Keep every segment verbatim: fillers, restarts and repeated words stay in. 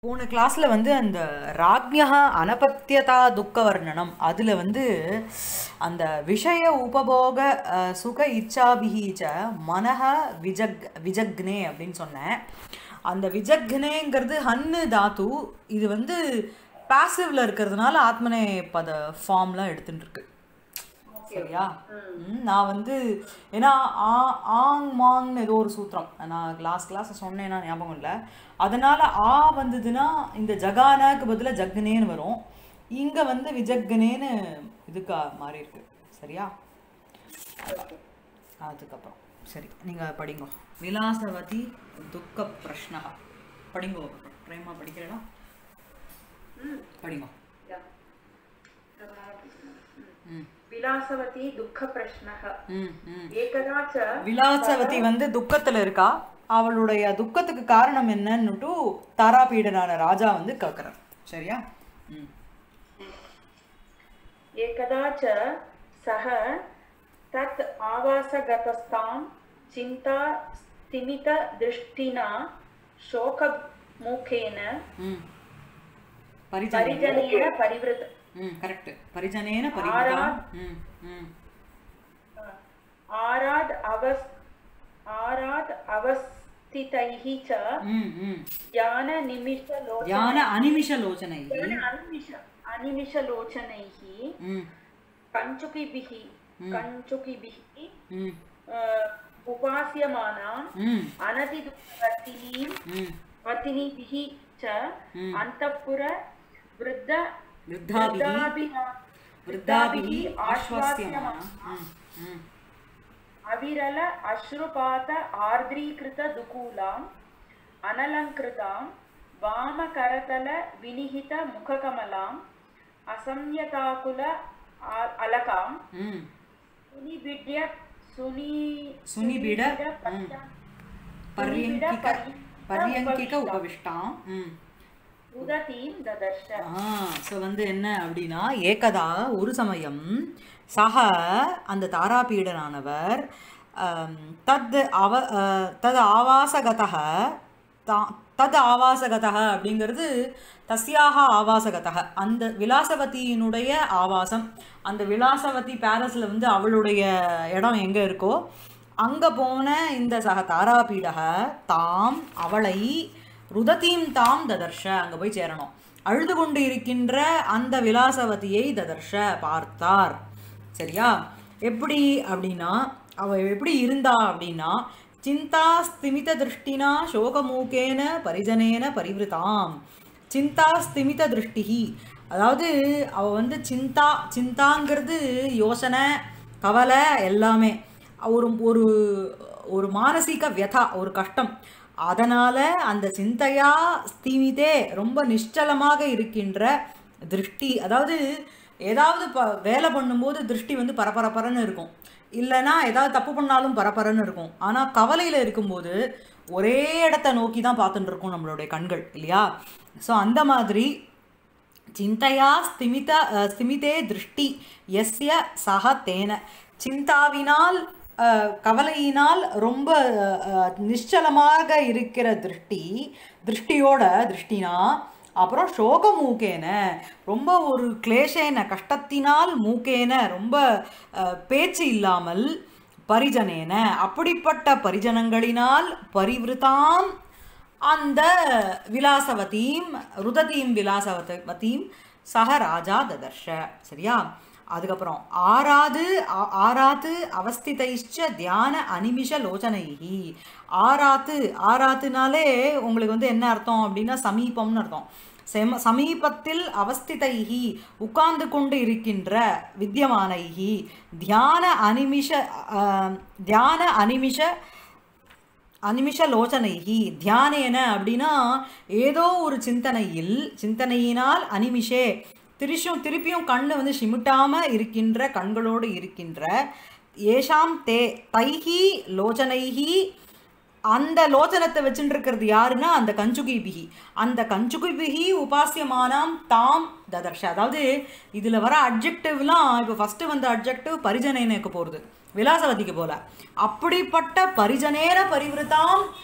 போன கிளாஸில் வந்து அந்த ராஜ்ஞா அனபத்தியதா துக்க வர்ணனம் அதில் வந்து அந்த விஷய உபபோக அஹ், சுக இச்சாபிஹீச்ச மனஹ விஜக் விஜக்னே அப்படின்னு சொன்னேன். அந்த விஜக்னேங்கிறது ஹன்னு தாத்து. இது வந்து பாசிவ்ல இருக்கிறதுனால ஆத்மனே பத ஃபார்ம்லாம் எடுத்துட்டு இருக்கு. சரியா? ம், நான் வந்து ஏன்னா ஆ ஆங் மாங்னு ஏதோ ஒரு சூத்திரம் நான் கிளாஸ் கிளாஸ் சொன்னேன்னா ஞாபகம் இல்லை. அதனால ஆ வந்ததுன்னா இந்த ஜகானாக்கு பதிலாக ஜக்னேன்னு வரும். இங்கே வந்து விஜக்னேன்னு இதுக்கா மாறி இருக்கு. சரியா? அதுக்கப்புறம் சரி நீங்கள் படிங்கோ. விலாசவதி துக்க பிரஷ்னா படிங்கோ. பிரேமா படிக்கிறடா படிங்கோ. ம் விலாசவதி துக்க பிரஷ்னஹ ம் ம் ஏகதா ச விலாசவதி வந்து துக்கத்துல இருக்கா. அவளுடைய துக்கத்துக்கு காரணம் என்னன்னுட்டு தாராபீடனான ராஜா வந்து கேட்கிறார். சரியா? ம் ஏகதா ச சஹ தத் ஆவாசகதஸ்தாம் சிந்தா ஸ்திமித திருஷ்டினா சோகமுகேன ம் பரிஜனேன பரிஜனேன பரிவிருத ம் கரெக்ட் பரிஜனேன பரிவிருதாம் ம் ம் ஆராத் அவஸ் ஆராத் அவஸ்திதைஹி ச ம் ம் ஞான நிமிஷ லோச்சன யான அனிமிஷ லோச்சனை அனிமிஷ அனிமிஷ லோச்சனைஹி ம் கஞ்சுகிபிஹ கஞ்சுகிபிஹ ம் உபாஸ்யமானாம் ம் அனதிதுவர்த்தினீம் ம் வர்த்தினிபிஹ ச அந்தப்புர விருத்த விருத்தாபிஹி விருத்தாபிஹி ஆஸ்வாஸ்யமான ம் ம் அவிரல அஸ்ருபாத ஆர்திரீகிருத துகூலாம் அனலங்கிருதாம் வாமகரதல வினிஹித முககமலாம் அசம்யதாகுல ஆ- அலகாம் ம் சுனிபிட்ய சுனி சுனிபிட பத்ய- பர்யங்கிக பர்யங்கிக உபவிஷ்டாம் ம் உததீம் ததர்ஷ ஸோ வந்து என்ன அப்படின்னா ஏகதா ஒரு சமயம் சக அந்த தாராபீடனானவர் ஆம், தத் அவ அஹ், தத் ஆவாசகதः தா தத் ஆவாசகதः அப்படிங்கிறது தஸ்யாக ஆவாசகதः அந்த விலாசவதியினுடைய ஆவாசம். அந்த விலாசவதி பாரஸில் வந்து அவளுடைய இடம் எங்கே இருக்கோ அங்கே போன இந்த சக தாராபீடக தாம் அவளை ருததீம் தாம் ததர்ஷ அங்கே போய் சேரணும். அழுது கொண்டு இருக்கின்ற அந்த விலாசவதியை ததர்ஷ பார்த்தார். சரியா? எப்படி அப்படின்னா அவ எப்படி இருந்தா அப்படின்னா சிந்தா ஸ்திமித திருஷ்டினா சோகமூகேன பரிஜனேன பரிவிருதாம். சிந்தா ஸ்திமித திருஷ்டிஹி அதாவது அவ வந்து சிந்தா சிந்தாங்கிறது யோசனை கவலை எல்லாமே ஒரு ஒரு ஒரு மானசீக வியதா ஒரு கஷ்டம். அதனால அந்த சிந்தையா ஸ்திமிதே ரொம்ப நிശ്ചலமாக இருக்கின்ற திருஷ்டி. அதாவது ஏதாவது ப வேலை பண்ணும்போது திருஷ்டி வந்து பரபரப்பரன்னு இருக்கும், இல்லைன்னா ஏதாவது தப்பு பண்ணாலும் பரபரன்னு இருக்கும். ஆனால் கவலையில் இருக்கும்போது ஒரே இடத்த நோக்கி தான் பார்த்துட்டு இருக்கும் நம்மளுடைய கண்கள் இல்லையா? ஸோ அந்த மாதிரி சிந்தையா ஸ்திமித அஹ், ஸ்திமிதே திருஷ்டி எஸ்ய சக தேன சிந்தாவினால் அஹ், கவலையினால் ரொம்ப அஹ், நிശ്ചலமாக இருக்கிற திருஷ்டி திருஷ்டியோட திருஷ்டினா அப்புறம் சோக மூக்கேன ரொம்ப ஒரு கிளேஷேன கஷ்டத்தினால் மூக்கேன ரொம்ப அஹ், பேச்சு இல்லாமல் பரிஜனேன அப்படிப்பட்ட பரிஜனங்களினால் பரிவிருதாம் அந்த விலாசவதீம் ருததீம் விலாசவதீம் சக ராஜா ததர்ஷ. சரியா? அதுக்கப்புறம் ஆராது ஆ- ஆராத்து அவஸ்திதைச்ச தியான அனிமிஷ லோச்சனைஹி. ஆராத்து ஆராத்துனாலே உங்களுக்கு வந்து என்ன அர்த்தம் அப்படின்னா சமீபம்னு அர்த்தம். செம சமீபத்தில் அவஸ்திதைஹி உட்கார்ந்து கொண்டு இருக்கின்ற வித்யமானைஹி தியான அனிமிஷ ஆஹ், தியான அனிமிஷ அனிமிஷ லோச்சனைஹி தியானேன அப்படின்னா ஏதோ ஒரு சிந்தனையில் சிந்தனையினால் அனிமிஷே திருஷும் திருப்பியும் கண்ணு வந்து சிமிட்டாம இருக்கின்ற கண்களோடு இருக்கின்ற ஏஷாம் தே தைஹி லோச்சனைஹி அந்த லோச்சனத்தை வச்சுட்டு இருக்கிறது யாருன்னா அந்த கஞ்சுகிபிகி. அந்த கஞ்சுகிபிகி உபாசியமானாம் தாம் ததர்ஷ. அதாவது இதில் வர அட்ஜெக்டிவ்லாம் இப்போ ஃபஸ்ட்டு வந்த அட்ஜெக்டிவ் பரிஜனேனுக்கு போகிறது, விலாசவதிக்கு போல. அப்படிப்பட்ட பரிஜனேன பரிவிருத்தாம்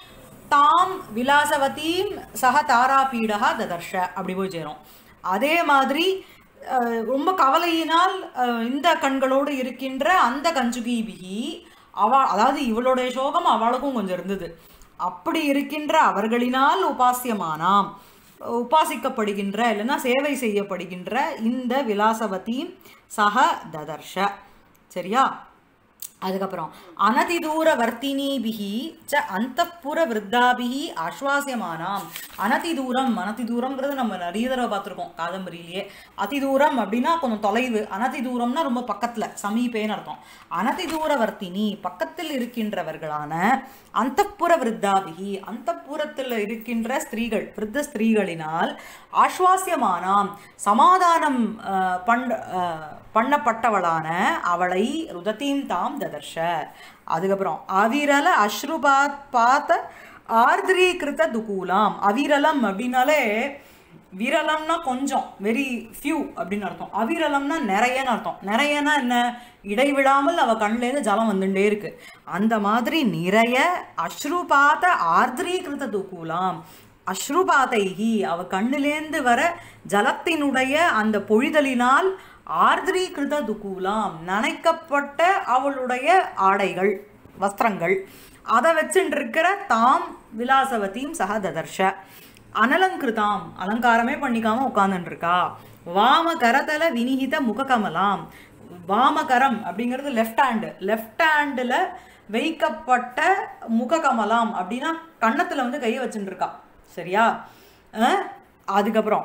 தாம் விலாசவதீம் சக தாராபீடா ததர்ஷ அப்படி போய் சேரும். அதே மாதிரி ரொம்ப கவலையினால் இந்த கண்களோடு இருக்கின்ற அந்த கஞ்சுகீபிகி அவ, அதாவது இவளுடைய சோகம் அவளுக்கும் கொஞ்சம் இருந்தது. அப்படி இருக்கின்ற அவர்களினால் உபாசியமானாம், உபாசிக்கப்படுகின்ற இல்லைன்னா சேவை செய்யப்படுகின்ற இந்த விலாசவதி சக ததர்ஷ. சரியா? அதுக்கப்புறம் அனதிதூர வர்த்தினிபிகி ச அந்தப்புர விருத்தாபிகி ஆஸ்வாசியமானாம். அனதிதூரம், அனதிதூரம்ங்கிறது நம்ம நிறைய தடவை பார்த்துருக்கோம் காதம்பரியிலேயே. அதிதூரம் அப்படின்னா கொஞ்சம் தொலைவு, அனதிதூரம்னா ரொம்ப பக்கத்தில், சமீபேன்னு அர்த்தம். அனதிதூர வர்த்தினி பக்கத்தில் இருக்கின்றவர்களான அந்தப்புர விருத்தாபிகி அந்தப்புரத்தில் இருக்கின்ற ஸ்திரீகள், விருத்த ஸ்திரீகளினால் ஆஸ்வாசியமானாம் சமாதானம் பண் பண்ணப்பட்டவளான அவளை ருதத்தீம் தாம் ததர்ஷ. அதுக்கப்புறம் அவிரல அஸ்ருபாத் பாத்த ஆர்திரீகிருத துகூலாம். அவிரலம் அப்படின்னாலே, விரலம்னா கொஞ்சம், வெரி ஃபியூ அப்படின்னு அர்த்தம். அவிரலம்னா நிறையன்னு அர்த்தம். நிறையனா என்ன? இடைவிடாமல் அவ கண்லேருந்து ஜலம் வந்துட்டே இருக்கு. அந்த மாதிரி நிறைய அஸ்ருபாத ஆர்திரீகிருத துகூலாம், அஸ்ருபாதைகி அவ கண்ணிலேந்து வர ஜலத்தினுடைய அந்த பொழிதலினால் ஆர்திரீகிருத துகூலாம் நனைக்கப்பட்ட அவளுடைய ஆடைகள், வஸ்திரங்கள், அதை வச்சுட்டு இருக்கிற தாம் விலாசவதியும் சக ததர்ஷ. அனலங்கிருதாம் அலங்காரமே பண்ணிக்காம உட்கார்ந்துட்டு இருக்கா. வாம கரதல வினிகித முககமலாம். வாமகரம் அப்படிங்கிறது லெஃப்ட் ஹேண்டு, லெஃப்ட் ஹேண்டில் வைக்கப்பட்ட முககமலாம் அப்படின்னா கன்னத்தில் வந்து கையை வச்சுட்டு இருக்கா. சரியா? அதுக்கப்புறம்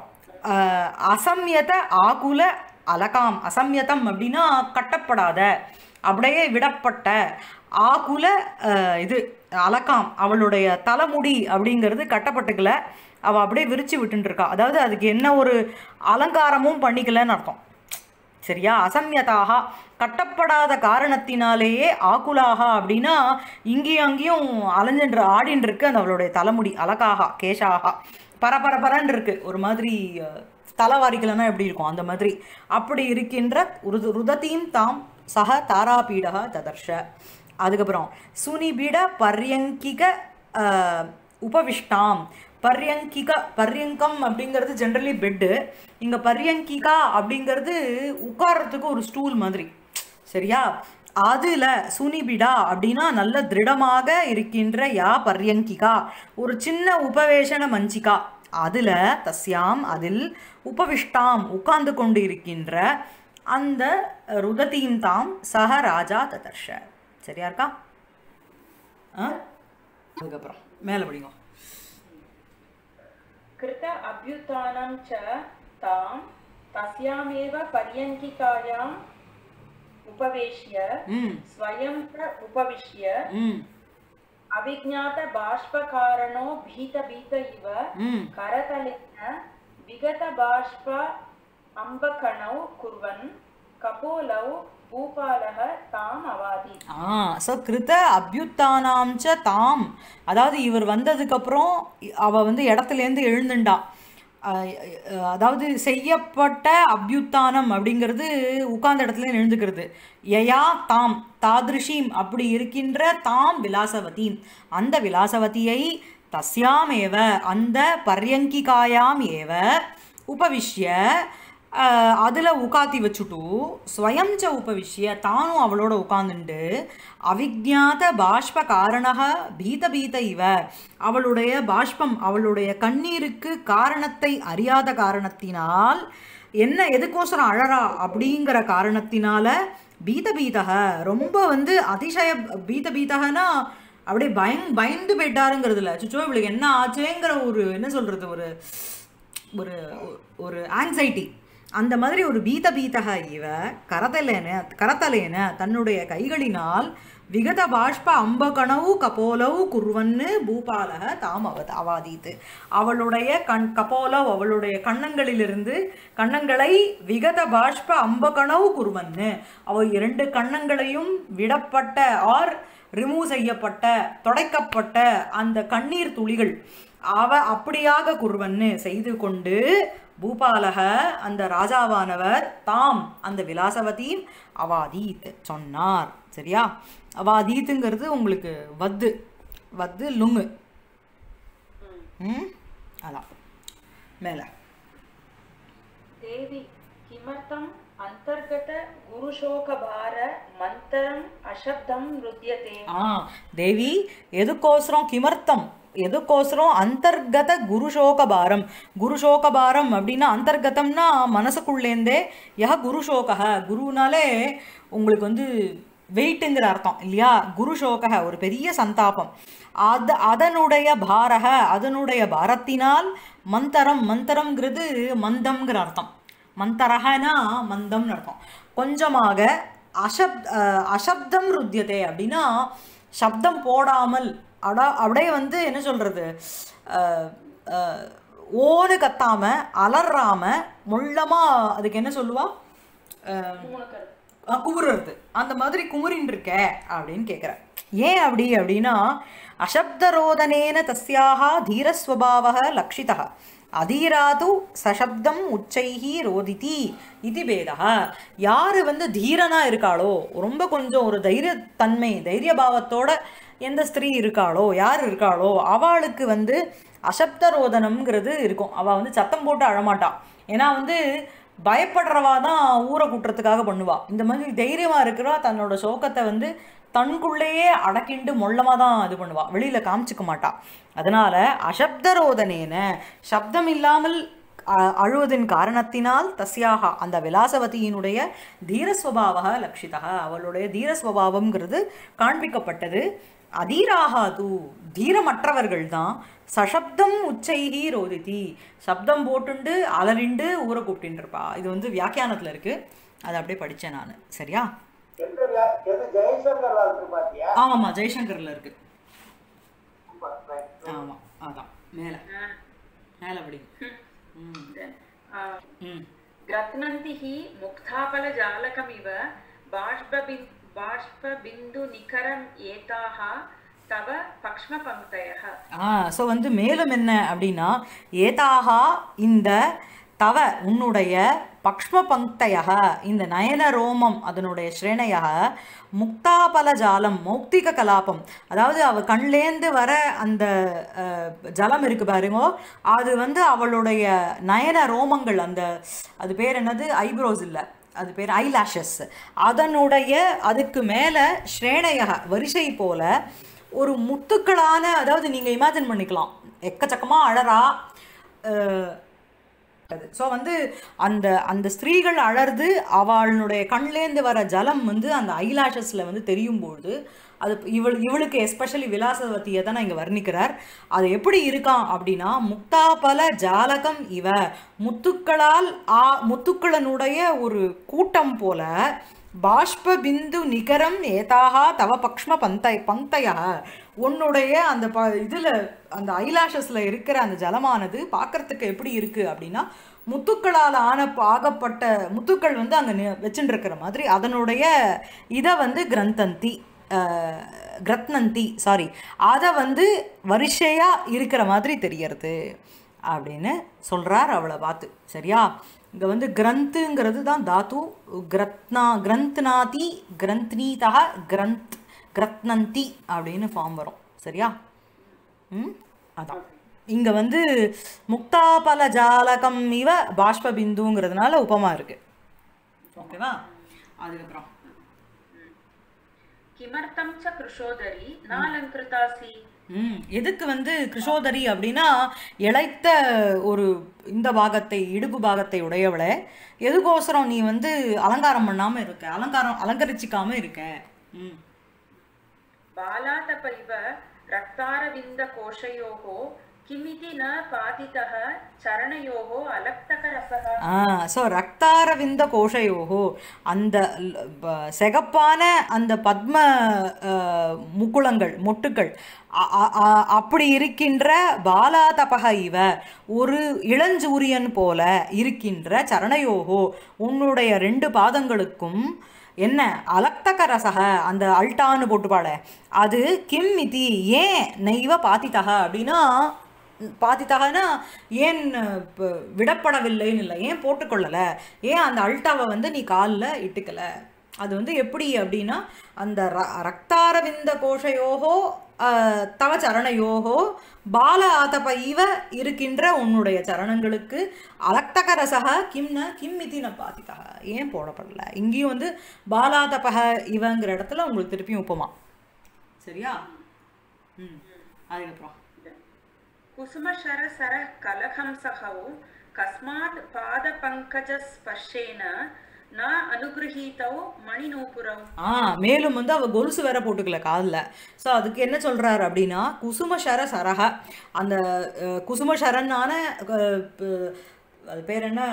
அசம்யத ஆகுல அலகாம். அசம்யதம் அப்படின்னா கட்டப்படாத, அப்படியே விடப்பட்ட. ஆகுல இது அலகாம், அவளுடைய தலைமுடி அப்படிங்கிறது கட்டப்பட்டுக்கல, அவள் அப்படியே விரிச்சு விட்டுட்டு இருக்கா. அதாவது அதுக்கு என்ன ஒரு அலங்காரமும் பண்ணிக்கலன்னு அர்த்தம். சரியா? அசம்யதாக கட்டப்படாத காரணத்தினாலேயே ஆகுலாக அப்படின்னா இங்கேயும் அங்கேயும் அலைஞ்சன்று ஆடின்னு இருக்கு அந்த அவளுடைய தலைமுடி. அலகாக கேஷாக பரபரபரன்னு இருக்கு, ஒரு மாதிரி தலைவாரிக்கலன்னா எப்படி இருக்கும் அந்த மாதிரி. அப்படி இருக்கின்ற ருது ருதத்தீம் தாம் சக தாராபீடா ததர்ஷ. அதுக்கப்புறம் சுனிபிட பர்யங்கிக உபவிஷ்டாம். பர்யங்கிக, பர்யங்கம் அப்படிங்கிறது ஜென்ரலி பெட்டு, இங்கே பர்யங்கிகா அப்படிங்கிறது உட்கார்றதுக்கு ஒரு ஸ்டூல் மாதிரி. சரியா? அதில் சுனிபிடா அப்படின்னா நல்ல திருடமாக இருக்கின்ற யா பர்யங்கிகா, ஒரு சின்ன உபவேஷன மஞ்சிகா, அதில் தஸ்யாம் அதில் உபவிஷ்டாம் உட்கார்ந்து கொண்டு இருக்கின்ற அந்த ருதத்தீம் தாம் சக ராஜா ததர்ஷ. சரியா இருக்கா? அதுக்கப்புறம் மேலே படிங்க. கிருத அபியுத்தானம் ச தாம் தஸ்யாமேவ பர்யங்கிகாயாம் உபவேஷ்ய ஸ்வயம் உபவிஷ்ய அவிஜ்ஞாத பாஷ்பகாரணோ பீத பீத இவ கரதலேன விகத பாஷ்ப அம்பகணௌ குர்வன் கபோலௌ பூபாலக தாம் அவாதி. ஆ ஸோ கிருத அபியுத்தானாம் ச தாம், அதாவது இவர் வந்ததுக்கப்புறம் அவள் வந்து இடத்துலேருந்து எழுந்துண்டா. அதாவது செய்யப்பட்ட அபியுத்தானம் அப்படிங்கிறது உட்கார்ந்த இடத்துல எழுந்துக்கிறது. யயா தாம் தாதிருஷீம் அப்படி இருக்கின்ற தாம் விலாசவதீம் அந்த விலாசவதியை தஸ்யாம் ஏவ அந்த பர்யங்கிகாயாம் ஏவ உபவிஷ்ய அதில் உட்காத்தி வச்சுட்டு ஸ்வயம் ச உபவிஷ்ய தானும் அவளோட உட்காந்துண்டு அவிஜ்ஞாத பாஷ்ப காரணக பீத பீத இவ அவளுடைய பாஷ்பம் அவளுடைய கண்ணீருக்கு காரணத்தை அறியாத காரணத்தினால் என்ன எதுக்கோசரம் அழறா அப்படிங்கிற காரணத்தினால பீத பீதக ரொம்ப வந்து அதிசய பீத பீதகனா அப்படியே பயங் பயந்து போயிட்டாருங்கிறதுல சுச்சோ இவளுக்கு என்ன ஆச்சேங்கிற ஒரு என்ன சொல்கிறது ஒரு ஒரு ஒரு ஆங்ஸைட்டி அந்த மாதிரி ஒரு பீத பீதக இவ கரத்தலேன கரத்தலேன தன்னுடைய கைகளினால் விகத பாஷ்ப அம்பகணவு கபோலவு குர்வன்னு பூபாலக தாம் அவ அவாதீத்து அவளுடைய கண் கபோலவ் அவளுடைய கண்ணங்களிலிருந்து கண்ணங்களை விகத பாஷ்ப அம்பகணவு குர்வன்னு அவள் இரண்டு கண்ணங்களையும் விடப்பட்ட ஆர் ரிமூவ் செய்யப்பட்ட தொடைக்கப்பட்ட அந்த கண்ணீர் துளிகள் அவ அப்படியாக குர்வன்னு செய்து கொண்டு பூபாலக அந்த ராஜாவானவர் தாம் அந்த விலாசவதி அவாதீத் சொன்னார். சரியா? அவாதீத்துங்கிறது உங்களுக்கு வத்து வத்து லுங்கு ம் அதான் மேலே தேவி கிமர்த்தம் அந்தர்கத குருஷோகபார மந்தரம் அசப்தம் ருத்யதே. ஆ தேவி எதுக்கோசரம் கிமர்த்தம் எதுக்கோசரம் அந்தர்கத குருஷோகபாரம். குருஷோகபாரம் அப்படின்னா அந்தர்கதம்னா மனசுக்குள்ளேருந்தே யஹ குருஷோக குருனாலே உங்களுக்கு வந்து வெயிட்டுங்கிற அர்த்தம் இல்லையா. குருஷோக ஒரு பெரிய சந்தாபம். அது அதனுடைய பாரக அதனுடைய பாரத்தினால் மந்தரம் மந்தரம்ங்கிறது மந்தம்ங்கிற அர்த்தம். மந்தரகனா மந்தம்னு அர்த்தம். கொஞ்சமாக அசப் அசப்தம் ருத்தியதே அப்படின்னா சப்தம் போடாமல் அடா அப்படியே வந்து என்ன சொல்கிறது ஓடு கத்தாமல் அலறாமல் முள்ளமாக அதுக்கு என்ன சொல்லுவா குமுறுறது அந்த மாதிரி குமுறின் இருக்க அப்படின்னு கேட்குறேன். ஏன் அப்படி அப்படின்னா அசப்தரோதனேன தஸ்யாக தீரஸ்வபாவ லக்ஷிதா அதீராது சசப்தம் உச்சைஹி ரோதிதி இது பேதா. யார் வந்து தீரனாக இருக்காளோ ரொம்ப கொஞ்சம் ஒரு தைரியத்தன்மை தைரியபாவத்தோட எந்த ஸ்திரீ இருக்காளோ யார் இருக்காளோ அவளுக்கு வந்து அசப்தரோதனம்ங்கிறது இருக்கும். அவள் வந்து சத்தம் போட்டு அழமாட்டாள். ஏன்னா வந்து பயப்படுறவா தான் ஊரை கூட்டுறதுக்காக பண்ணுவாள். இந்த மாதிரி தைரியமாக இருக்கிறவா தன்னோட சோகத்தை வந்து தனக்குள்ளேயே அடக்கிண்டு மொள்ளமாக தான் இது பண்ணுவாள், வெளியில் காமிச்சிக்க மாட்டாள். அதனால் அசப்தரோதனேன சப்தம் இல்லாமல் அழுவதின் காரணத்தினால் தஸ்யாக அந்த விலாசவதியினுடைய தீரஸ்வபாவ லக்ஷிதா அவளுடைய தீரஸ்வபாவம்ங்கிறது காண்பிக்கப்பட்டது. அதீராகாது தீரமற்றவர்கள் தான் சசப்தம் உச்சைஹி ரோதிதி சப்தம் போட்டுண்டு அலறிண்டு ஊரை கூப்பிட்டு இருப்பா. இது வந்து வியாக்கியானத்தில் இருக்குது, அதை அப்படியே படித்தேன் நான். சரியா? ஆமாம்மா ஜெய்சங்கரில் இருக்கு. ஆமாம் அதான் மேலே மேலே படி. கிரத்னந்திஹி முக்தாபல ஜாலகமிவ பாஷ்பபின் பாஷ்பபிந்து நிகரம் ஏதாக தவ பக்ஷ்ம பங்க்தயஹ. ஆ ஸோ வந்து மேலும் என்ன அப்படின்னா ஏதாகா இந்த தவ உன்னுடைய பக்ஷ்ம பங்க்தயக இந்த நயன ரோமம் அதனுடைய ஸ்ரேணையாக முக்தாபல ஜாலம் மௌக்திக கலாபம் அதாவது அவள் கண்லேந்து வர அந்த ஜலம் இருக்குது பாருங்கோ அது வந்து அவளுடைய நயன ரோமங்கள் அந்த அது பேர் என்னது ஐப்ரோஸ் இல்லை அது பேர் ஐலாஷஸ் அதனுடைய அதுக்கு மேலே ஸ்ரேணையாக வரிசை போல ஒரு முத்துக்களான அதாவது நீங்கள் இமேஜின் பண்ணிக்கலாம் எக்கச்சக்கமாக அழறா. ஸோ வந்து அந்த அந்த ஸ்திரீகள் அழறது அவளுடைய கண்லேருந்து வர ஜலம் வந்து அந்த ஐலாஷஸில் வந்து தெரியும்பொழுது அது இவள் இவளுக்கு எஸ்பெஷலி விலாசவதியை தான் இங்கே வர்ணிக்கிறார். அது எப்படி இருக்கான் அப்படின்னா முக்தாபல ஜாலகம் இவ முத்துக்களால் ஆ முத்துக்களனுடைய ஒரு கூட்டம் போல பாஷ்ப பிந்து நிகரம் ஏதாக தவ பக்ஷ்ம பந்தை பங்கையா உன்னுடைய அந்த ப இதில் அந்த ஐலாஷஸில் இருக்கிற அந்த ஜலமானது பார்க்குறதுக்கு எப்படி இருக்குது அப்படின்னா முத்துக்களால் ஆன ஆகப்பட்ட முத்துக்கள் வந்து அங்கே வச்சுட்டுருக்கிற மாதிரி அதனுடைய இதை வந்து கிரந்தந்தி கிரத்னந்தி சாரி அதை வந்து வரிசையாக இருக்கிற மாதிரி தெரியறது அப்படின்னு சொல்கிறார் அவளை பார்த்து. சரியா? இங்கே வந்து கிரந்துங்கிறது தான் தாத்து கிரத்னா கிரந்த்னாதி கிரந்த்னீதா கிரந்த் கிரத்னந்தி அப்படின்னு ஃபார்ம் வரும். சரியா? ம் அதான் இங்கே வந்து முக்தாபல ஜாலகம் இவ பாஷ்பபிந்துங்கிறதுனால உபமா இருக்குது. ஓகேவா? அதுக்கப்புறம் கிமர்த்தம் ச கிருஷோதரி நாலங்கிருதாசி. ம் எதுக்கு வந்து கிருஷோதரி அப்படின்னா இழைத்த ஒரு இந்த பாகத்தை இடுப்பு பாகத்தை உடையவளை எதுக்கோசரம் நீ வந்து அலங்காரம் பண்ணாமல் இருக்க அலங்காரம் அலங்கரிச்சிக்காமல் இருக்க. ம் பாலாதபைவ ரக்தாரவிந்த கோஷயோகோ கிமிதி ந பாதிதஹ சரணயோகோ அலக்தகரசஹ. ஆ ஸோ ரக்தாரவிந்த கோஷயோகோ அந்த செகப்பான அந்த பத்ம முக்குளங்கள் மொட்டுக்கள் அப்படி இருக்கின்ற பாலாதபக இவ ஒரு இளஞ்சூரியன் போல இருக்கின்ற சரணயோகோ உன்னுடைய ரெண்டு பாதங்களுக்கும் என்ன அலக்தக ரசக அந்த அல்டான்னு போட்டுப்பாட அது கிம் மிதி ஏன் நெய்வ பாத்தித்தக அப்படின்னா பாத்தித்தகனா ஏன் விடப்படவில்லைன்னு இல்லை ஏன் போட்டுக்கொள்ளலை ஏன் அந்த அல்டாவை வந்து நீ காலில் இட்டுக்கலை அது வந்து எப்படி அப்படின்னா அந்த ர ரக்தாரவிந்த கோஷயோகோ தவ சரணயோகோ பால ஆதப இவ இருக்கின்ற உன்னுடைய சரணங்களுக்கு அலக்தக ரசக கிம்ன கிம் இதி ந பாதிதா ஏன் போடப்படல? இங்கேயும் வந்து பாலாதபக இவங்கிற இடத்துல உங்களுக்கு திருப்பியும் உப்புமா. சரியா? ம் அதுக்கப்புறம் குசுமசர சர கலஹம்சகௌ கஸ்மாத் பாத பங்கஜ ஸ்பர்ஷேன ந அனுகிரஹீதௌ மணிநூபுரௌ. ஆ மேலும் வந்து அவ கொலுசு வேற போட்டுக்கல காதில். ஸோ அதுக்கு என்ன சொல்றாரு அப்படின்னா குசுமசர சரக அந்த குசுமசரன்னான அது பேர் என்ன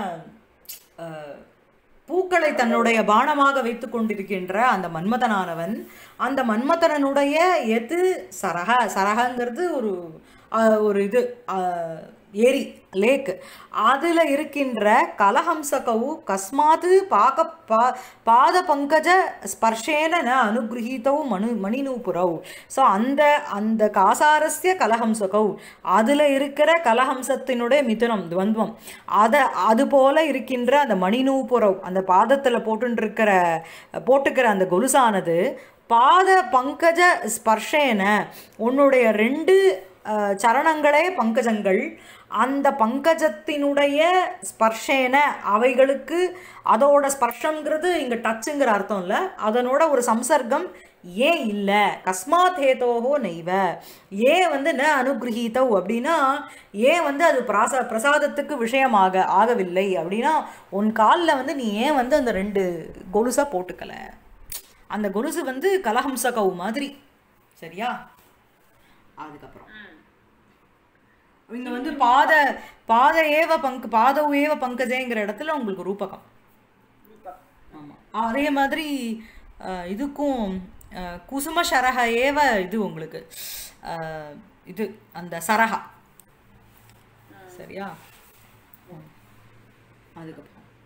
பூக்களை தன்னுடைய பானமாக வைத்து கொண்டிருக்கின்ற அந்த மன்மதனானவன் அந்த மன்மதனுடைய எது சரக சரகங்கிறது ஒரு ஒரு இது ஏரி லேக் அதில் இருக்கின்ற கலஹம்சகவு கஸ்மாத்து பாக பா பாத பங்கஜ ஸ்பர்ஷேன ந அனுகிரகீதௌ மணு மணிநூபுரௌ. ஸோ அந்த அந்த காசாரஸ்ய கலஹம்சகௌ அதில் இருக்கிற கலஹம்சத்தினுடைய மிதுனம் துவந்துவம் அதை அதுபோல் இருக்கின்ற அந்த மணிநூபுரௌ அந்த பாதத்தில் போட்டுருக்கிற போட்டுக்கிற அந்த கொலுசானது பாத பங்கஜ ஸ்பர்ஷேன உன்னுடைய ரெண்டு சரணங்களே பங்கஜங்கள் அந்த பங்கஜத்தினுடைய ஸ்பர்ஷேன அவைகளுக்கு அதோட ஸ்பர்ஷங்கிறது இங்கே டச்சுங்கிற அர்த்தம் இல்லை, அதனோட ஒரு சம்சர்க்கம் ஏன் இல்லை? கஸ்மாத் ஹேதோஹோ நெய்வ ஏன் வந்து ந அனுகிரகீதௌ அப்படின்னா ஏன் வந்து அது பிராச பிரசாதத்துக்கு விஷயமாக ஆகவில்லை அப்படின்னா உன் காலில் வந்து நீ ஏன் வந்து அந்த ரெண்டு கொலுசை போட்டுக்கல? அந்த கொலுசு வந்து கலஹம்சகௌ மாதிரி. சரியா? அதுக்கப்புறம் இங்க வந்து பாத பாத ஏவ பங்கு பாத ஏவ பங்கஜேங்கிற இடத்துல உங்களுக்கு ரூபகம். ஆமா அதே மாதிரி இதுக்கும் குசும சரக ஏவ இது உங்களுக்கு இது அந்த சரகா. சரியா? அதுக்கப்புறம்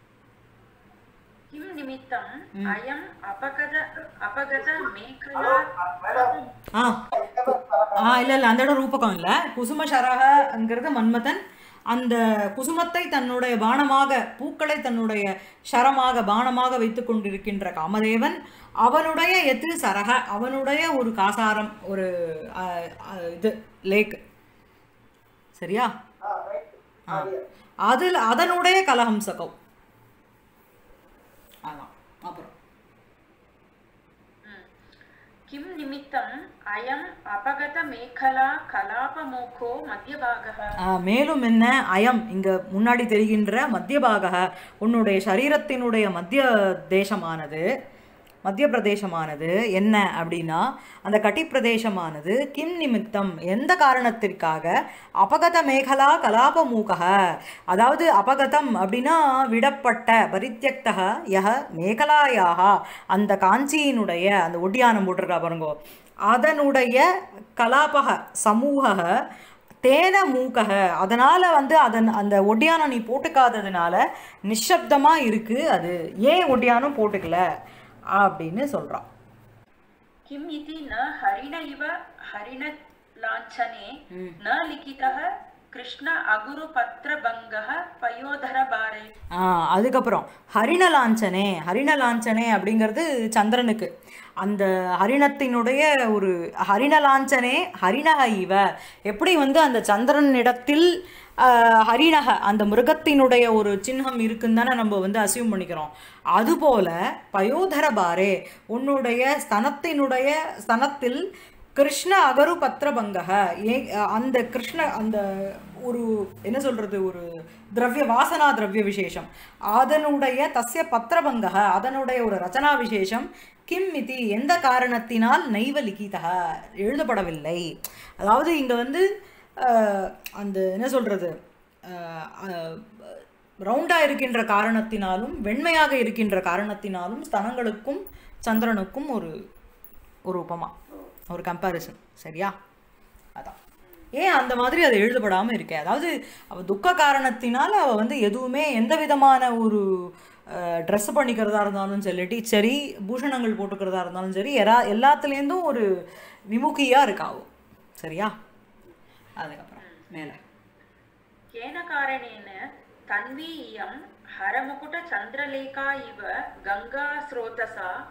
கிம் நிமித்தம் அயம் அபகத அபகத மேகலா ஆ ஆ இல்லை இல்லை அந்த இடம் ரூபகம் இல்லை. குசும சரகங்கிறது மன்மதன் அந்த குசுமத்தை தன்னுடைய பானமாக பூக்களை தன்னுடைய சரமாக பானமாக வைத்து கொண்டிருக்கின்ற காமதேவன் அவனுடைய எத்து சரக அவனுடைய ஒரு காசாரம் ஒரு இது லேக். சரியா? அதில் அதனுடைய கலஹம்சகம். அதான் அப்புறம் கிம் நிமித்தம் அயம் அபகத மேகலா கலாபமோகோ மத்தியபாகः. மேலும் என்ன அயம் இங்க முன்னாடி தெரிகின்ற மத்தியபாகः உன்னுடைய சரீரத்தினுடைய மத்திய தேசமானது மத்திய பிரதேசமானது என்ன அப்படின்னா அந்த கட்டி பிரதேசமானது கிம் நிமித்தம் எந்த காரணத்திற்காக அபகத மேகலா கலாபமூகः அதாவது அபகதம் அப்படின்னா விடப்பட்ட பரித்யக்தக யஹ மேகலாயாக அந்த காஞ்சியினுடைய அந்த ஒட்டியானம் போட்டிருக்கா பாருங்கோ அதனுடைய கலாபக சமூக தேன மூக்கக அதனால் வந்து அதன் அந்த ஒட்டியானம் நீ போட்டுக்காததுனால நிஷப்தமாக இருக்குது. அது ஏன் ஒட்டியானம் போட்டுக்கல அப்படின்னு சொல்றான். கிம் இதி ந ஹரிண இவ ஹரிண லாஞ்சனே ந லிகிதஹ கிருஷ்ண அகுரு பத்ரபங்கஹ பயோதர பாரே. ஆ அதுக்கப்புறம் ஹரிண லாஞ்சனே ஹரிண லாஞ்சனே அப்படிங்கிறது சந்திரனுக்கு அந்த ஹரிணத்தினுடைய ஒரு ஹரிண லாஞ்சனே ஹரிணக இவ எப்படி வந்து அந்த சந்திரனிடத்தில் ஹரிணக அந்த மிருகத்தினுடைய ஒரு சின்னம் இருக்குன்னு தானே நம்ம வந்து அசியூம் பண்ணிக்கிறோம். அதுபோல பயோதர பாரே உன்னுடைய ஸ்தனத்தினுடைய ஸ்தனத்தில் கிருஷ்ண அகரு பத்திரபங்கக ஏ அந்த கிருஷ்ண அந்த ஒரு என்ன சொல்கிறது ஒரு திரவிய வாசனா திரவிய விசேஷம் அதனுடைய தஸ்ய பத்திரபங்கக அதனுடைய ஒரு ரச்சனா விசேஷம் கிம் இதி எந்த காரணத்தினால் நைவ லிகிதக எழுதப்படவில்லை. அதாவது இங்கே வந்து அந்த என்ன சொல்கிறது ரவுண்டாக இருக்கின்ற காரணத்தினாலும் வெண்மையாக இருக்கின்ற காரணத்தினாலும் ஸ்தனங்களுக்கும் சந்திரனுக்கும் ஒரு ஒரு உபமா ஒரு கம்பேரிசன். சரியா? அதான் ஏன் அந்த மாதிரி அது எழுதப்படாமல் இருக்கே. அதாவது அவள் துக்க காரணத்தினால் அவள் வந்து எதுவுமே எந்த விதமான ஒரு ட்ரெஸ் பண்ணிக்கிறதா இருந்தாலும் சரி சரி பூஷணங்கள் போட்டுக்கிறதா இருந்தாலும் சரி எல்லா எல்லாத்துலேருந்தும் ஒரு விமுகியாக இருக்காவும். சரியா? அதுக்கப்புறம் மேலே கேன காரணேன தன்வீயம் ஹரமுகுட சந்திரலேகா இவ கங்கா ஸ்ரோதசா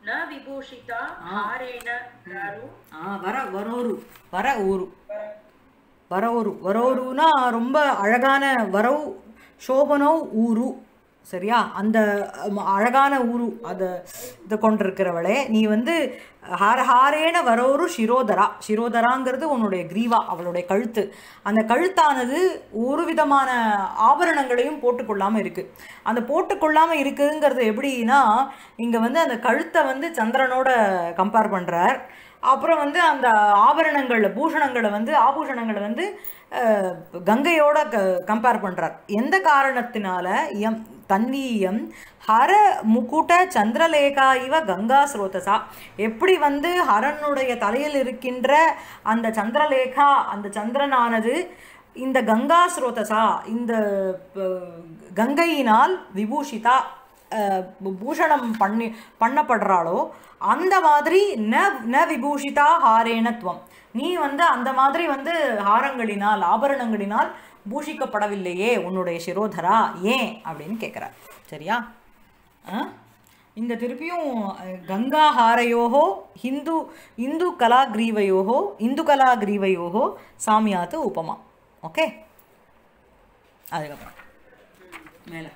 न विभूषिता हारेण दारु ஆ வர வரோரு வர ஊரு வரவொரு வரவொருனா ரொம்ப அழகான வரவு சோபனோ ஊரு சரியா அந்த அழகான ஊரு அதை இதை கொண்டிருக்கிறவளே நீ வந்து ஹார ஹாரேன வரவொரு சிரோதரா சிரோதராங்கிறது உன்னுடைய கிரீவா அவளுடைய கழுத்து அந்த கழுத்தானது ஒரு விதமான ஆபரணங்களையும் போட்டுக்கொள்ளாமல் இருக்குது அந்த போட்டுக்கொள்ளாமல் இருக்குதுங்கிறது எப்படின்னா இங்கே வந்து அந்த கழுத்தை வந்து சந்திரனோட கம்பேர் பண்ணுறார் அப்புறம் வந்து அந்த ஆபரணங்களை பூஷணங்களை வந்து ஆபூஷணங்களை வந்து கங்கையோட க கம்பேர் பண்ணுறார் எந்த காரணத்தினால எம் தன்வீயம் ஹர முக்குட்ட சந்திரலேகா இவ கங்கா ஸ்ரோதசா எப்படி வந்து ஹரனுடைய தலையில் இருக்கின்ற அந்த சந்திரலேகா அந்த சந்திரனானது இந்த கங்கா ஸ்ரோதசா இந்த கங்கையினால் விபூஷிதா பூஷணம் பண்ணி பண்ணப்படுறாளோ அந்த மாதிரி ந ந விபூஷிதா ஹாரேணத்துவம் நீ வந்து அந்த மாதிரி வந்து ஹாரங்களினால் ஆபரணங்களினால் பூஷிக்கப்படவில்லையே உன்னுடைய சிரோதரா ஏன் அப்படின்னு கேட்குறார் சரியா இங்கே திருப்பியும் கங்கா ஹாரையோகோ ஹிந்து இந்து கலாகிரீவையோகோ இந்து கலாகிரீவையோகோ சாமியாத்து உபமா ஓகே அதுக்கப்புறம் மேலே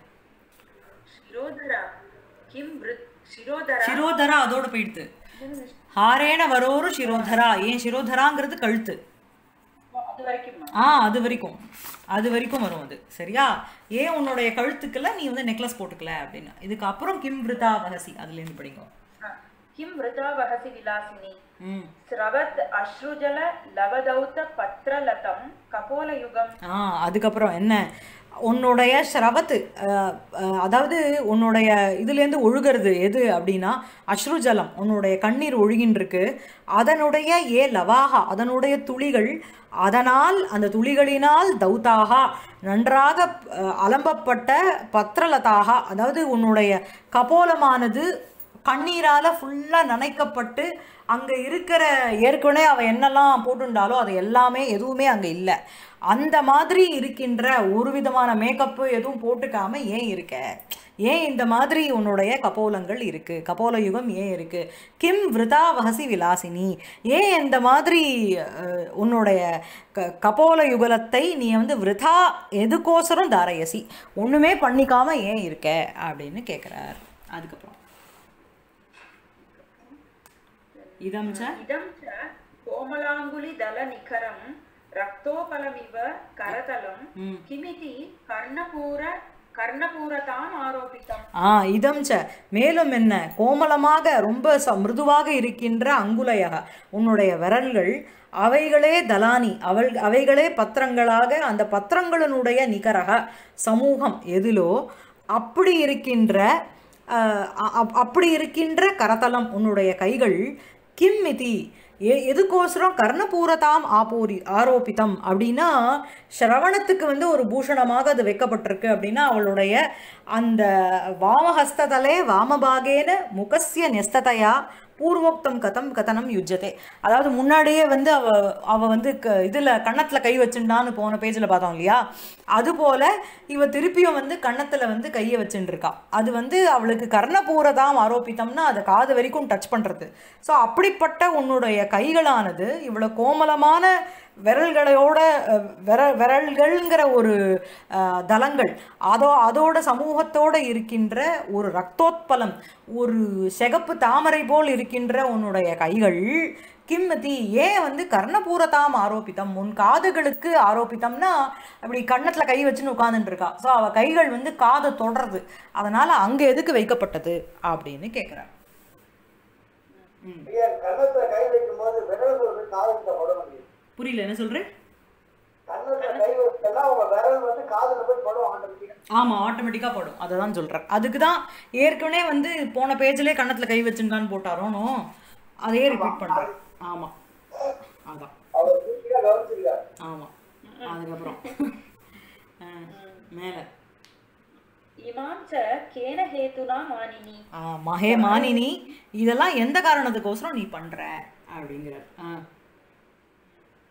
சிரோதரா அதோட போயிடுது ஹாரேன வரோரு சிரோதரா ஏன் சிரோதராங்கிறது கழுத்து ஆ அது வரைக்கும் அது வரைக்கும் வரும் அது சரியா ஏன் உன்னுடைய கழுத்துக்குள்ள நீ வந்து நெக்லஸ் போட்டுக்கல அப்படின்னு இதுக்கு அப்புறம் கிம் விருதா வஹசி அதுல இருந்து படிங்க கிம் விருதா வஹசி விலாசினி ஸ்ரவத் அஸ்ருஜல லவதௌத பத்ரலதம் கபோல யுகம் ஆ அதுக்கப்புறம் என்ன உன்னுடைய ஸ்ரவத்து அதாவது உன்னுடைய இதுலேருந்து ஒழுகிறது எது அப்படின்னா அஸ்ருஜலம் உன்னுடைய கண்ணீர் ஒழுகின்றிருக்கு அதனுடைய ஏ லவாகா அதனுடைய துளிகள் அதனால் அந்த துளிகளினால் தௌதாகா நன்றாக அலம்பப்பட்ட பத்ரலதாக அதாவது உன்னுடைய கபோலமானது கண்ணீரால் ஃபுல்லாக நனைக்கப்பட்டு அங்கே இருக்கிற ஏற்கனவே அவள் என்னெல்லாம் போட்டுண்டாலோ அது எல்லாமே எதுவுமே அங்கே இல்லை அந்த மாதிரி இருக்கின்ற ஒரு விதமான மேக்கப்பு எதுவும் போட்டுக்காமல் ஏன் இருக்க ஏன் இந்த மாதிரி உன்னுடைய கபோலங்கள் இருக்குது கபோல யுகம் ஏன் இருக்குது கிம் விருதா வஹசி விலாசினி ஏன் இந்த மாதிரி உன்னுடைய க கபோல யுகலத்தை நீ வந்து விருதா எதுக்கோசரம் தாரயசி ஒன்றுமே பண்ணிக்காமல் ஏன் இருக்க அப்படின்னு கேட்குறார் அதுக்கப்புறம் இதம் ச இதம் ச கோமலாங்குலி தல நிகரம் ரக்தோபலமிவ கரதலம் கிமிதி கர்ணபூர கர்ணபூரதாம் ஆரோபித்தம் ஆ இதம் ச மேலும் என்ன கோமலமாக ரொம்ப ச மிருதுவாக இருக்கின்ற அங்குலையாக உன்னுடைய விரல்கள் அவைகளே தலானி அவள் அவைகளே பத்திரங்களாக அந்த பத்திரங்களினுடைய நிகரக சமூகம் எதிலோ அப்படி இருக்கின்ற அப்படி இருக்கின்ற கரதலம் உன்னுடைய கைகள் கிம் மிதி எ எதுக்கோசரம் கர்ணபூரதாம் ஆபூரி ஆரோபித்தம் அப்படின்னா ஸ்ரவணத்துக்கு வந்து ஒரு பூஷணமாக அது வைக்கப்பட்டிருக்கு அப்படின்னா அவளுடைய அந்த வாமஹஸ்ததலே வாமபாகேன முகஸ்ய நெஸ்ததையா பூர்வோக்தம் கதம் கதனம் யுஜ்ஜதே அதாவது முன்னாடியே வந்து அவ அவ வந்து க இதில் கன்னத்தில் கை வச்சுட்டான்னு போன பேஜில் பார்த்தோம் இல்லையா அதுபோல் இவ திருப்பியும் வந்து கன்னத்தில் வந்து கையை வச்சுட்டு இருக்கா அது வந்து அவளுக்கு கர்ணபூரதாம் ஆரோபித்தம்னா அதை காது வரைக்கும் டச் பண்ணுறது ஸோ அப்படிப்பட்ட உன்னுடைய கைகளானது இவ்வளோ கோமலமான விரல்களோட விர விரல்கள்ங்கிற ஒரு தலங்கள் அதோ அதோட சமூகத்தோடு இருக்கின்ற ஒரு ரக்தோத்பலம் ஒரு செகப்பு தாமரை போல் இருக்கின்ற உன்னுடைய கைகள் கிம்மதி ஏன் வந்து கர்ணபூரதாம் ஆரோபித்தம் உன் காதுகளுக்கு ஆரோபித்தம்னா அப்படி கன்னத்தில் கை வச்சுன்னு உட்காந்துட்டு இருக்கா ஸோ அவள் கைகள் வந்து காதை தொடருது அதனால் அங்கே எதுக்கு வைக்கப்பட்டது அப்படின்னு கேட்குறான் புரியல என்ன சொல்றேன் ஆமா ஆட்டோமேட்டிக்கா படும் அதை தான் சொல்றேன் அதுக்கு தான் ஏற்கனவே வந்து போன பேஜ்லேயே கன்னத்துல கை வச்சுருந்தான்னு போட்டாரோனோ அதே ரிப்பீட் பண்றேன் ஆமா அதான் ஆமா அதுக்கப்புறம் மேல மகே மானினி இதெல்லாம் எந்த காரணத்துக்கோசரம் நீ பண்ற அப்படிங்கிற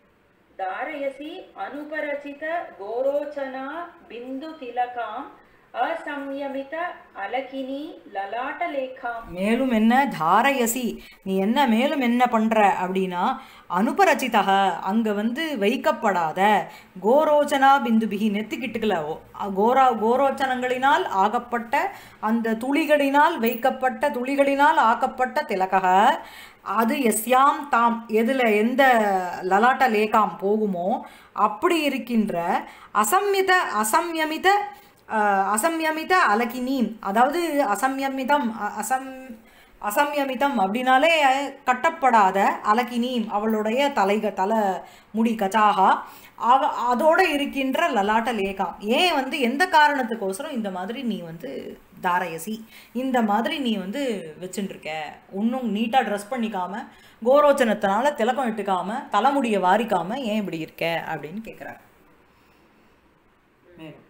தாரயசி அனுபரசித கோரோச்சனா பிந்து திலகாம் असंयमित अलकिनी ललाटलेखाम् மேலும் என்ன தாரயசி நீ என்ன மேலும் என்ன பண்ற அப்படின்னா அனுபரச்சிதக அங்க வந்து வைக்கப்படாத கோரோச்சனா பிந்துபிகி நெத்திக்கிட்டுக்கல கோரா கோரோச்சனங்களினால் ஆகப்பட்ட அந்த துளிகளினால் வைக்கப்பட்ட துளிகளினால் ஆக்கப்பட்ட திலகக அது எஸ்யாம் தாம் எதுல எந்த லலாட்ட லேகாம் போகுமோ அப்படி இருக்கின்ற அசம்யத அசம்யமித அசம்யமித அலகினீம் அதாவது அசம்யமிதம் அசம் அசம்யமிதம் அப்படின்னாலே கட்டப்படாத அலகினீம் அவளுடைய தலைக தலை முடி கச்சாகா அவ அதோடு இருக்கின்ற லலாட்ட லேகாம் ஏன் வந்து எந்த காரணத்துக்கோசரம் இந்த மாதிரி நீ வந்து தாரயசி இந்த மாதிரி நீ வந்து வச்சுட்டுருக்க ஒன்றும் நீட்டாக ட்ரெஸ் பண்ணிக்காம கோரோச்சனத்தினால திலக்கம் இட்டுக்காம தலைமுடியை வாரிக்காம ஏன் இப்படி இருக்க அப்படின்னு கேட்குறாரு. மேலும்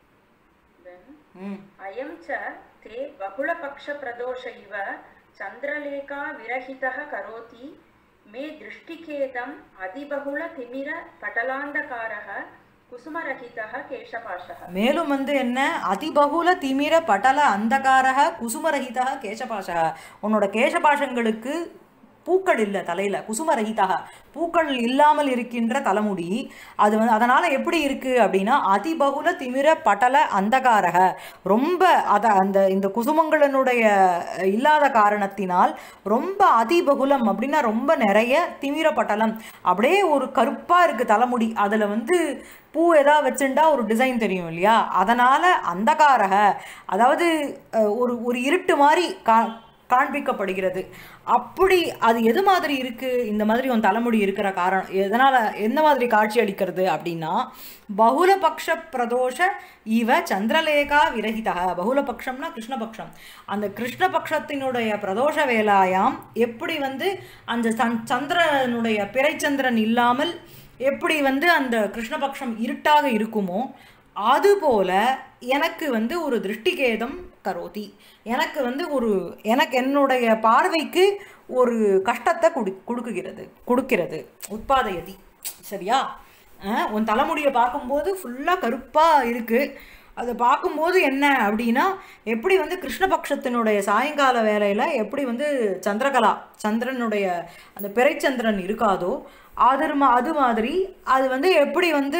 अयं च ते बहुलपक्षप्रदोष इव चन्द्रलेखा विरहितः करोति मे दृष्टिखेदम् அதிபகுலதிமிரபடலாந்தகாரः குசுமரஹிதः கேசபாஷः. மேலும் வந்து என்ன அதிபகுல திமிர படல அந்தகாரக குசுமரஹிதः கேசபாஷக உன்னோட கேசபாஷங்களுக்கு பூக்கள் இல்லை தலையில் குசுமரஹிதாக பூக்கள் இல்லாமல் இருக்கின்ற தலைமுடி அது வந்து அதனால் எப்படி இருக்குது அப்படின்னா அதிபகுல திமிர பட்டல அந்தகாரக ரொம்ப அதை அந்த இந்த குசுமங்களினுடைய இல்லாத காரணத்தினால் ரொம்ப அதிபகுலம் அப்படின்னா ரொம்ப நிறைய திமிர பட்டலம் அப்படியே ஒரு கருப்பாக இருக்குது தலைமுடி அதில் வந்து பூ எதாவது வச்சுட்டா ஒரு டிசைன் தெரியும் இல்லையா அதனால் அந்தகாரக அதாவது ஒரு ஒரு இருட்டு மாதிரி கா காண்பிக்கப்படுகிறது. அப்படி அது எது மாதிரி இருக்குது இந்த மாதிரி உன் தலைமுடி இருக்கிற காரணம் எதனால் எந்த மாதிரி காட்சி அளிக்கிறது அப்படின்னா பகுலபக்ஷ பிரதோஷ இவ சந்திரலேகா விரகிதா பகுலபக்ஷம்னா கிருஷ்ணபக்ஷம் அந்த கிருஷ்ணபக்ஷத்தினுடைய பிரதோஷ வேலாயாம் எப்படி வந்து அந்த சந்திரனுடைய பிறைச்சந்திரன் இல்லாமல் எப்படி வந்து அந்த கிருஷ்ணபக்ஷம் இருட்டாக இருக்குமோ அதுபோல எனக்கு வந்து ஒரு திருஷ்டிகேதம் கரோதி எனக்கு வந்து ஒரு எனக்கு என்னுடைய பார்வைக்கு ஒரு கஷ்டத்தை கொடு கொடுக்குகிறது கொடுக்கிறது உட்பாதையதி சரியா. உன் தலைமுடியை பார்க்கும்போது ஃபுல்லாக கருப்பாக இருக்குது அதை பார்க்கும்போது என்ன அப்படின்னா எப்படி வந்து கிருஷ்ணபக்ஷத்தினுடைய சாயங்கால வேலையில் எப்படி வந்து சந்திரகலா சந்திரனுடைய அந்த பிறைச்சந்திரன் இருக்காதோ அது அது மாதிரி அது வந்து எப்படி வந்து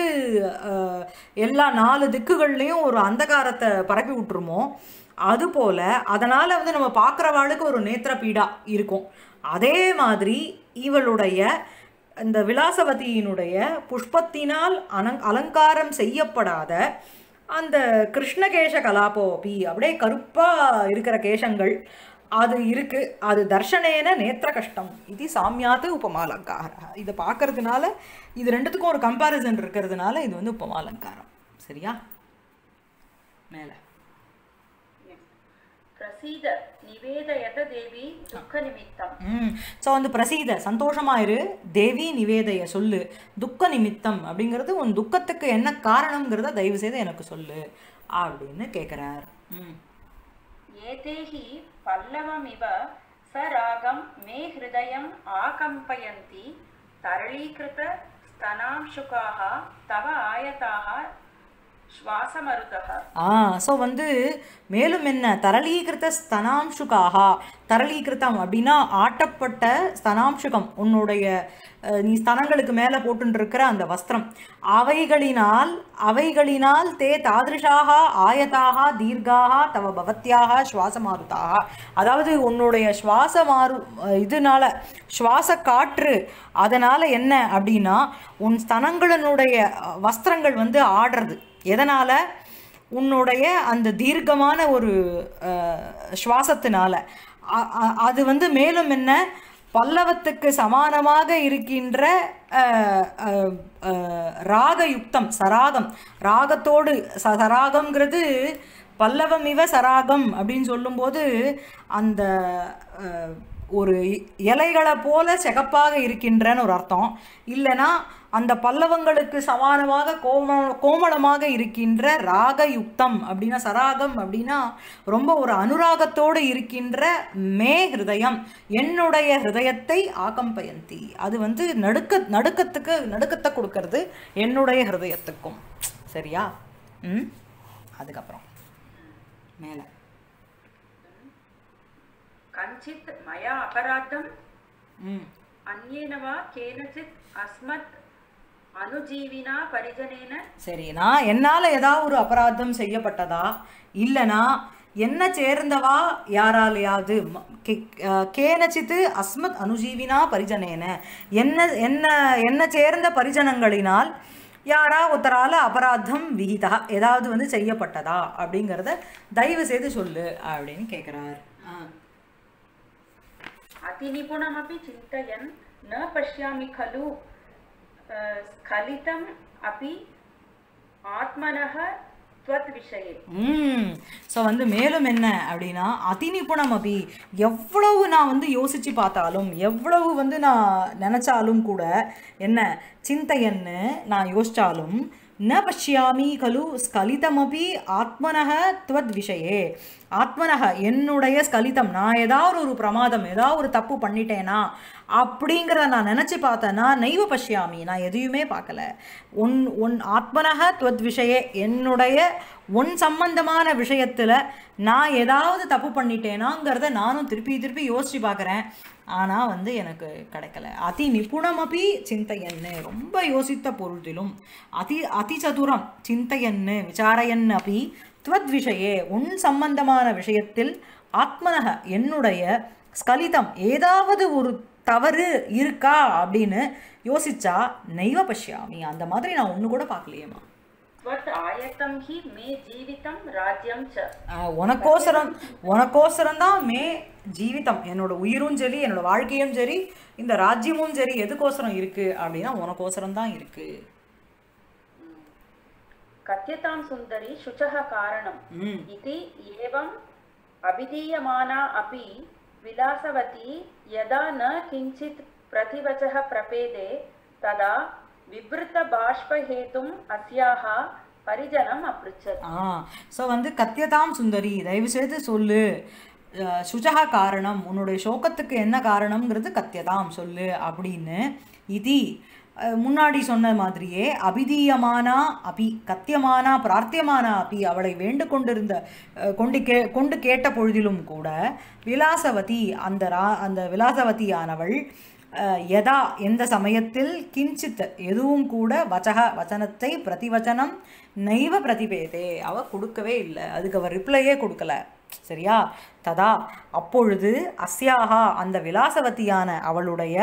எல்லா நாலு திக்குகள்லேயும் ஒரு அந்தகாரத்தை பரப்பி விட்டுருமோ அதுபோல் அதனால் வந்து நம்ம பார்க்குறவாளுக்கு ஒரு நேத்திர பீடா இருக்கும். அதே மாதிரி இவளுடைய இந்த விலாசவதியினுடைய புஷ்பத்தினால் அலங் அலங்காரம் செய்யப்படாத அந்த கிருஷ்ணகேஷ கலாபோபி அப்படியே கருப்பாக இருக்கிற கேசங்கள் அது இருக்குது அது தர்ஷனேன நேத்திர கஷ்டம் இது சாமியாத்து உபமாலங்காரம். இதை பார்க்கறதுனால இது ரெண்டுத்துக்கும் ஒரு கம்பேரிசன் இருக்கிறதுனால இது வந்து உபமாலங்காரம் சரியா. மேலே பிரசீத நிவேதயத தேவி துக்க நிமித்தம் ம் ஸோ வந்து பிரசீத சந்தோஷமாயிரு தேவி நிவேதைய சொல்லு துக்க நிமித்தம் அப்படிங்கிறது உன் துக்கத்துக்கு என்ன காரணம்ங்கிறத தயவு செய்து எனக்கு சொல்லு அப்படின்னு கேட்குறார். ம் ஏதேஹி பல்லவமிவ சராகம் மே ஹிருதயம் ஆகம்பயந்தி தரளீகிருத ஸ்தனாம்சுகாக தவ ஆயதாக ஸ்வாசமருதக. ஆ ஸோ வந்து மேலும் என்ன தரளீகிருத்த ஸ்தனாம்சுகாகா தரளீகிருத்தம் அப்படின்னா ஆட்டப்பட்ட ஸ்தனாம்சுகம் உன்னுடைய நீ ஸ்தனங்களுக்கு மேலே போட்டுருக்கிற அந்த வஸ்திரம் அவைகளினால் அவைகளினால் தே தாதிருஷாக ஆயதாக தீர்காக தவ பவத்தியாக சுவாசமாருதாக அதாவது உன்னுடைய சுவாச மாறு இதனால சுவாச காற்று அதனால் என்ன அப்படின்னா உன் ஸ்தனங்களினுடைய வஸ்திரங்கள் வந்து ஆடுறது எதனால் உன்னுடைய அந்த தீர்க்கமான ஒரு சுவாசத்தினால அது வந்து மேலும் என்ன பல்லவத்துக்கு சமானமாக இருக்கின்ற ராகயுக்தம் சராகம் ராகத்தோடு சராகம்ங்கிறது பல்லவம் இவ சராகம் அப்படின்னு சொல்லும்போது அந்த ஒரு இலைகளை போல சிகப்பாக இருக்கின்றன்னு ஒரு அர்த்தம் இல்லைன்னா அந்த பல்லவங்களுக்கு சமானமாக கோம கோமளமாக இருக்கின்ற ராகயுக்தம் அப்படின்னா சராகம் அப்படின்னா ரொம்ப ஒரு அனுராகத்தோடு இருக்கின்ற மே ஹிருதயம் என்னுடைய ஹிருதயத்தை ஆகம்பயந்தி அது வந்து நடுக்க நடுக்கத்துக்கு நடுக்கத்தை கொடுக்கறது என்னுடைய ஹிருதயத்துக்கும் சரியா. ம் அதுக்கப்புறம் மேல कञ्चित् मया अपराधम् ம் अन्येन वा केनचित् अस्मत् अनुजीविना परिजनेन சரி, நான் என்னால் ஏதாவது ஒரு அபராதம் செய்யப்பட்டதா இல்லைனா என்ன சேர்ந்தவா யாராலையாவது கேனச்சித்து அஸ்மத் அனுஜீவினா பரிஜனேன என்ன என்ன என்ன சேர்ந்த பரிஜனங்களினால் யாரா ஒருத்தரால அபராதம் விகிதா ஏதாவது வந்து செய்யப்பட்டதா அப்படிங்கிறத தயவு செய்து சொல்லு அப்படின்னு கேட்குறார். अतिनिपुणमपि चिन्तयन् न पश्यामि खलु स्खलितम् अपि आत्मनः त्वद्विषये. ம் ஸோ வந்து மேலும் என்ன அப்படின்னா அதிநிபுணம் அப்படி எவ்வளவு நான் வந்து யோசித்து பார்த்தாலும் எவ்வளவு வந்து நான் நினச்சாலும் கூட என்ன சிந்தையன்னு நான் யோசித்தாலும் ந பஷ்யாமி கலு ஸ்கலிதமபி ஆத்மனக துவத் விஷயே ஆத்மனக என்னுடைய ஸ்கலிதம் நான் ஏதாவது ஒரு பிரமாதம் ஏதாவது ஒரு தப்பு பண்ணிட்டேனா அப்படிங்கிறத நான் நினச்சி பார்த்தேன்னா நைவ பஷ்யாமி நான் எதையுமே பார்க்கல ஒன் ஒன் ஆத்மனக துவத் விஷயே என்னுடைய ஒன் சம்பந்தமான விஷயத்தில் நான் ஏதாவது தப்பு பண்ணிட்டேனாங்கிறத நானும் திருப்பி திருப்பி யோசித்து பார்க்குறேன். ஆனால் வந்து எனக்கு கிடைக்கல. அதி நிபுணமபி சிந்தையன்னு ரொம்ப யோசித்த பொருளிலும் அதி அதிசதுரம் சிந்தையன்னு விசாரையன் அப்படி துவத் விஷயே உன் சம்பந்தமான விஷயத்தில் ஆத்மனக என்னுடைய ஸ்கலிதம் ஏதாவது ஒரு தவறு இருக்கா அப்படின்னு யோசிச்சா நைவ பஷ்யாமி அந்த மாதிரி நான் ஒன்று கூட பார்க்கலையேம்மா. உனக்கோசரம் உனக்கோசரம் தான் மே ஜீவிதம் என்னோட உயிரும் சரி என்னோட வாழ்க்கையும் சரி இந்த ராஜ்யமும் சரி எதுக்கோசரம் இருக்கு அப்படின்னா உனக்கோசரம் தான் இருக்கு. கத்யதாம் சுந்தரி சுச்சஹ காரணம் இதி ஏவம் அபிதீயமானா அபி விலாசவதி யதா ந கிஞ்சித் பிரதிவச்சஹ பிரபேதே ததா விப்ருத்த பாஷ்பஹேதும் அஸ்யாஹ பரிஜனம் அப்ருச்சத். ஆ ஸோ வந்து கத்யதாம் சுந்தரி தயவு செய்து சொல்லு சுஜகா காரணம் உன்னுடைய சோகத்துக்கு என்ன காரணம்ங்கிறது கத்யதாம் சொல்லு அப்படின்னு இதி முன்னாடி சொன்ன மாதிரியே அபிதீயமானா அபி கத்தியமானா பிரார்த்தியமானா அப்பி அவளை வேண்டு கொண்டிருந்த கொண்டு கே கொண்டு கேட்ட பொழுதிலும் கூட விலாசவதி அந்த ரா அந்த விலாசவதியானவள் யதா எந்த சமயத்தில் கிஞ்சித் எதுவும் கூட வச்சக வச்சனத்தை பிரதிவச்சனம் நைவ பிரதிபேதே அவ கொடுக்கவே இல்லை அதுக்கு அவள் ரிப்ளையே கொடுக்கல சரியா. ததா அப்பொழுது அஸ்யாகா அந்த விலாசவதியான அவளுடைய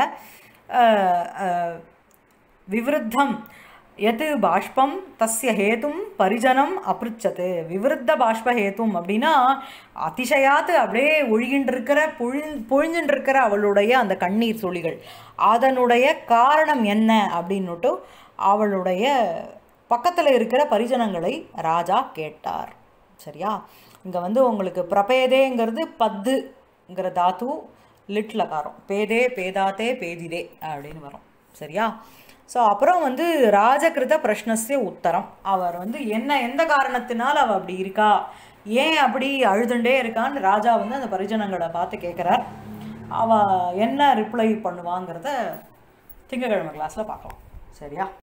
விவருத்தம் எது பாஷ்பம் தஸ்ய ஹேதும் பரிஜனம் அப்ருச்சது. விவருத்த பாஷ்ப ஹேதும் அப்படின்னா அதிசயாத்து அப்படியே ஒழுகின்றிருக்கிற பொழி பொழிஞ்சின்றிருக்கிற அவளுடைய அந்த கண்ணீர் துளிகள் அதனுடைய காரணம் என்ன அப்படின்னுட்டு அவளுடைய பக்கத்தில் இருக்கிற பரிஜனங்களை ராஜா கேட்டார் சரியா. இங்கே வந்து உங்களுக்கு பிரபேதேங்கிறது பத்துங்கிற தாத்து லிட்லகாரம் பேதே பேதாத்தே பேதிதே அப்படின்னு வரும் சரியா. ஸோ அப்புறம் வந்து ராஜகிருத பிரஷ்னஸ்ய உத்தரம் அவர் வந்து என்ன எந்த காரணத்தினால் அவள் அப்படி இருக்கா ஏன் அப்படி அழுதுண்டே இருக்கான்னு ராஜா வந்து அந்த பரிஜனங்களை பார்த்து கேட்குறார். அவள் என்ன ரிப்ளை பண்ணுவாங்கிறத திங்கக்கிழமை கிளாஸில் பார்க்கலாம் சரியா.